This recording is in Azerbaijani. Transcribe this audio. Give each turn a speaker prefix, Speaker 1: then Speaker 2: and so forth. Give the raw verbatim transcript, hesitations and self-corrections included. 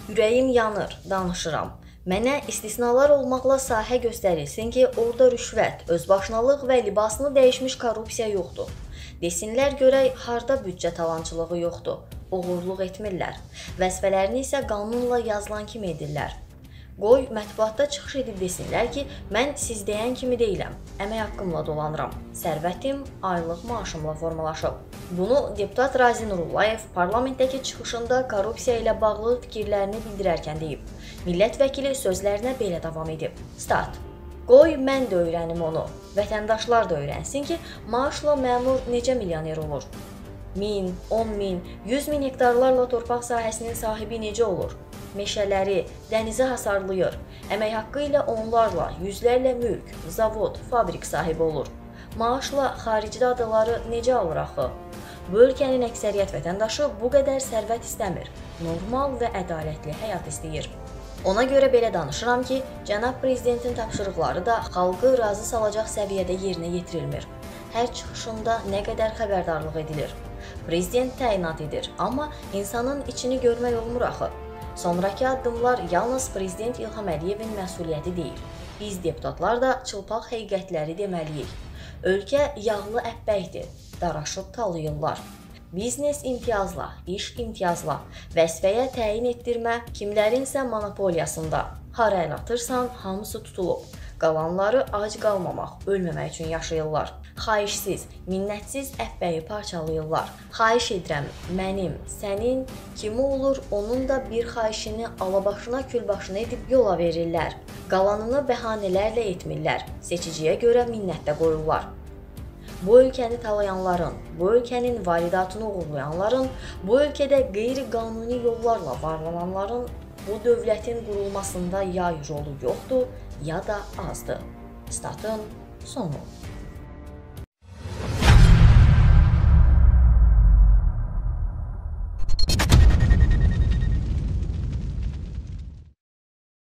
Speaker 1: Ürəyim yanır, danışıram. Mənə istisnalar olmaqla sahə göstərilsin ki, orada rüşvət, özbaşınalıq və libasını dəyişmiş korrupsiya yoxdur. Desinlər görək, harda büdcə talançılığı yoxdur, uğurluq etmirlər. Vəzifələrini isə qanunla yazılan kimi edirlər. Qoy mətbuatda çıxış edib desinlər ki, mən siz deyən kimi deyiləm, əmək haqqımla dolanıram, sərvətim aylıq maaşımla formalaşıb. Bunu deputat Razi Nurullayev parlamentdəki çıxışında korrupsiya ilə bağlı fikirlərini bildirərkən deyib. Millət vəkili sözlərinə belə davam edib. Stat. Qoy mən də öyrənim onu, vətəndaşlar da öyrənsin ki, maaşla məmur necə milyoner olur. min, on min, yüz min hektarlarla torpaq sahəsinin sahibi necə olur? Meşələri, dənizi hasarlayır. Əmək haqqı ilə onlarla, yüzlərlə mülk, zavod, fabrik sahibi olur. Maaşla xaricdə adaları necə alır axı? Bu ölkənin əksəriyyət vətəndaşı bu qədər sərvət istəmir. Normal və ədalətli həyat istəyir. Ona görə belə danışıram ki, cənab prezidentin tapşırıqları da xalqı razı salacaq səviyyədə yerinə yetirilmir. Hər çıxışında nə qədər xəbərdarlıq edilir. Prezident təyinat edir, amma insanın içini görmək olmur axı. Sonrakı addımlar yalnız Prezident İlham Əliyevin məsuliyyəti deyil. Biz deputatlar da çılpaq həqiqətləri deməliyik. Ölkə yağlı əppəkdir, daraşıb talayırlar. Biznes imtiyazla, iş imtiyazla, vəzifəyə təyin etdirmə kimlərinsə monopoliyasında. Hara əl atırsan, hamısı tutulub. Qalanları ac qalmamaq, ölməmək üçün yaşayırlar. Xahişsiz, minnətsiz əpbəyi parçalayırlar. Xahiş edirəm, mənim, sənin, kimi olur, onun da bir xahişini alabaşına külbaşına edib yola verirlər. Qalanını bəhanələrlə etmirlər, seçiciyə görə minnətdə qoyurlar. Bu ölkəni talayanların, bu ölkənin validatını uğurlayanların, bu ölkədə qeyri-qanuni yollarla varlananların bu dövlətin qurulmasında ya rolu yoxdur, ya da azdır. Statın sonu.